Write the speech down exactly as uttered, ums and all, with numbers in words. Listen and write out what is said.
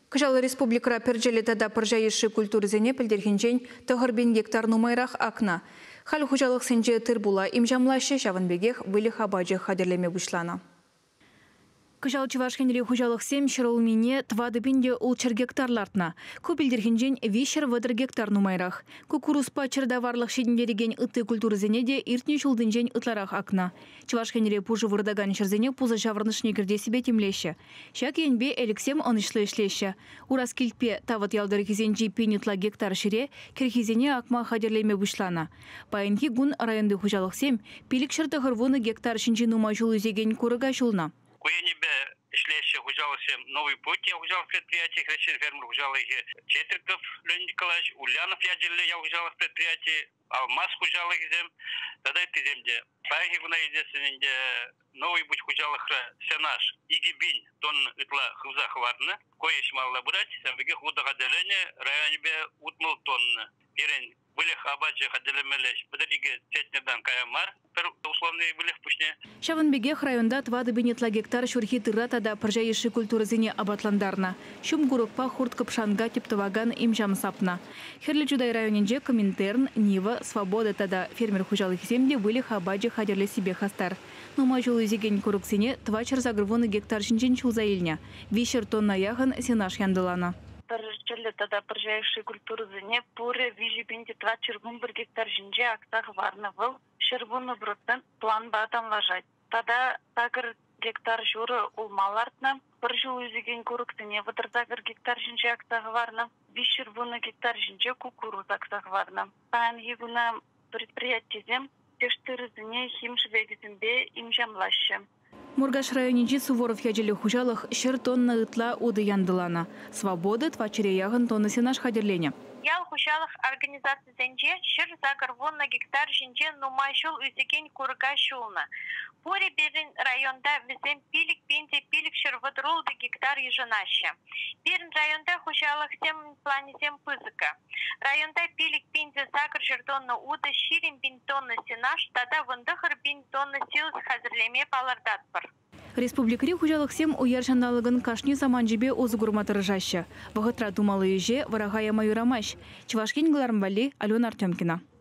Кыжалы республикара перджелетада пыржайышы культурызене пілдергенжен тұғырбен гектар нумайрақ акна. Хал хужалық сенже тырбула имжамлашы шавынбегех вылі хабаджы хадерлеме бұшлана. Кыжал Чувашкенре хужалық сем шырылмине твадыбинде улчыр гектарлартна. Көпілдергенжен вишер вадыр гектар нумайрақ. Кукуруспа чырдаварлық шедіндереген ыты культурызене де иртне жулдынжен ытларақ акна. Чувашкенре пужы вырдаган шырзене пузы жавырнышне кірде себе темлеші. Шак енбе элексем онышлы ішлеші. Урас келпе тават ялдыр кезенжи пенютла гектар шире керхизене акма хадерлеме бұшлана. Пайынки гун районды хужалық сем пилік шырты хырвуны гектар шинжи нума жулы зеген курыга жулна. Куенебе ишлеші хужалысы новый путь, я хужал предприятие, хрещен фермер хужал их Четриков Леонид Николаевич, Ульянов я делил, я хужал предприятие, Алмаз хужал их зем, тогда это земде. Паги гуна единственное новый путь хужал их сенаж, игибин, тон итла хуза хватна, кое шмалла брать, самбеге худа хаделение, районебе утмул тон, перен. Вылех абаджи хаделемелеш, подалиге цетнедан каямар, пер условные вылех пушне. Шавынбегех районда твады бенетла гектар шурхи тыратада пыржайышы культурызыне абатландарна. Шум гурукпа хурт капшанга типтаваган имжам сапна. Херли Чудай районенже Коминтерн, Нива, Свобода тада фермер хужалых земде вылех абаджи хадерле себе хастар. Нума жулы зеген куруксине твачар загрвоны гектар шинчен чулзаильня. Вишер тонна яхан сенаш яндылана. Пережили тогда проживающие культуры зене пуре вижи бинти два червун бір гектар жинже актах варны был шервуны процент план батам ложать. Тогда такыр гектар журы улмалартна бір жыл үзеген көріктіне ватыр такыр гектар жинже актах варны биш шервуны гектар жинже кукуруз актах варны. Пан егуна предприятие зем тештыры зене химшвегізімбе имжамлашы. Мургаш районенчи Суворов яджелі хужалых шыр тонна ытла уды яндылана. Свобода твачыре яғын тонны сенаш хадерлене. Ял хужалых организация зенже шыр загырвон на гектар жинже нумай шул үзеген курга шулна. Пуре берин районда візем пилік пенде пилік шыр вадрулды гектар еженаще. Берин районда хужалых сем плане сем пызыка. Районда пилік пенде загыр жыр тонна уды ширин бин тонна сенаш, тада вындығыр бин тонна силс хазірлеме палардат бар. Республикари хужалық сем уяршандалығын кашни заманжибе озыгурматыры жашы. Вағытра думалы еже варағая майурамаш. Чувашкин Глармвали, Алена Артемкина.